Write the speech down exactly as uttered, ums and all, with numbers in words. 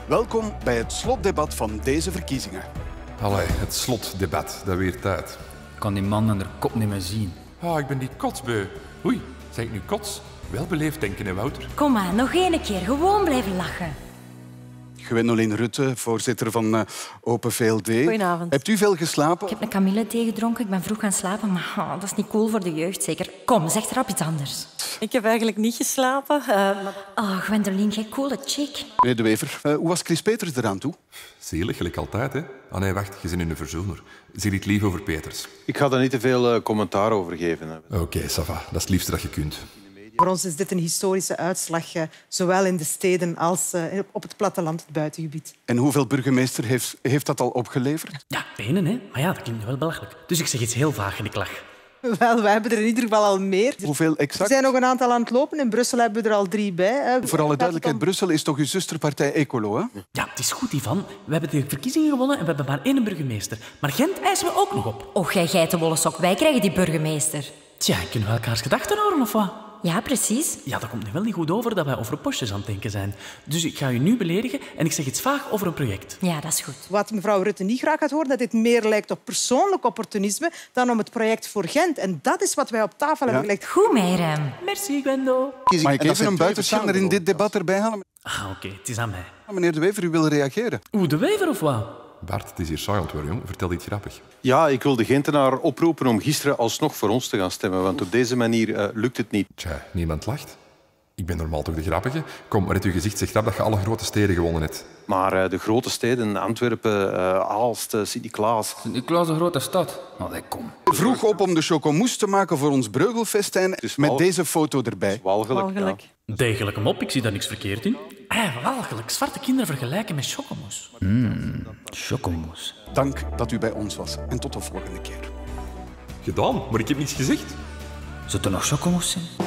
Welkom bij het slotdebat van deze verkiezingen. Allee, het slotdebat, dat weer tijd. Ik kan die man aan de kop niet meer zien. Ah, ik ben die kotsbeu. Oei, zeg ik nu kots? Wel beleefd denken, hè, Wouter? Kom maar, nog één keer. Gewoon blijven lachen. Gwendolyn Rutte, voorzitter van uh, Open V L D. Goedenavond. Hebt u veel geslapen? Ik heb een Camille tegedronken. Ik ben vroeg gaan slapen, maar oh, dat is niet cool voor de jeugd, zeker. Kom, zeg erop iets anders. Ik heb eigenlijk niet geslapen. Uh, maar... Oh, Gwendolyn, jij coole chick. Meneer De Wever, uh, hoe was Chris Peters eraan toe? Zielig, gelijk altijd, hè? Ah nee, wacht, je bent in de verzoener. Zeg het lief over Peters. Ik ga daar niet te veel uh, commentaar over geven. Oké, okay, ça va. Dat is het liefste dat je kunt. Voor ons is dit een historische uitslag, uh, zowel in de steden als uh, op het platteland, het buitengebied. En hoeveel burgemeester heeft, heeft dat al opgeleverd? Ja, ene, hè. Maar ja, dat klinkt wel belachelijk. Dus ik zeg iets heel vaag en ik lach. Wel, wij hebben er in ieder geval al meer. Hoeveel exact? Er zijn nog een aantal aan het lopen. In Brussel hebben we er al drie bij. Voor alle duidelijkheid, Brussel is toch uw zusterpartij Ecolo, hè? Ja, het is goed, Ivan. We hebben de verkiezingen gewonnen en we hebben maar één burgemeester. Maar Gent eisen we ook nog op. Och, jij geitenwolle sok. Wij krijgen die burgemeester. Tja, kunnen we elkaars gedachten horen, of wat? Ja, precies. Ja, dat komt nu wel niet goed over dat wij over postjes aan het denken zijn. Dus ik ga u nu beledigen en ik zeg iets vaag over een project. Ja, dat is goed. Wat mevrouw Rutte niet graag gaat horen, dat dit meer lijkt op persoonlijk opportunisme dan om het project voor Gent. En dat is wat wij op tafel ja. hebben gelegd. Goed, Meirem. Merci, Gwendo. Mag ik even een buitenstaander in dit debat erbij halen? Ah, oké. Okay. Het is aan mij. Meneer De Wever, u wil reageren. Oeh, De Wever of wat? Bart, het is hier saai ontworpen, jong. Vertel iets grappig. Ja, ik wil de Gentenaar oproepen om gisteren alsnog voor ons te gaan stemmen, want op deze manier uh, lukt het niet. Tja, niemand lacht. Ik ben normaal toch de grappige? Kom, maar uit uw gezicht zegt grap dat je alle grote steden gewonnen hebt. Maar uh, de grote steden, Antwerpen, uh, Aalst, uh, Sint-Niklaas... Sint-Niklaas een grote stad. Allee, kom. Vroeg op om de chocomousse te maken voor ons Breugelfestijn met deze foto erbij. Walgelijk. Walgelijk. Ja. Degelijke mop, ik zie daar niks verkeerd in. Ah, walgelijk. Zwarte kinderen vergelijken met chocomousse. Mmm, chocomousse. Dank dat u bij ons was en tot de volgende keer. Gedaan, maar ik heb niets gezegd. Zou er nog chocomousse zijn?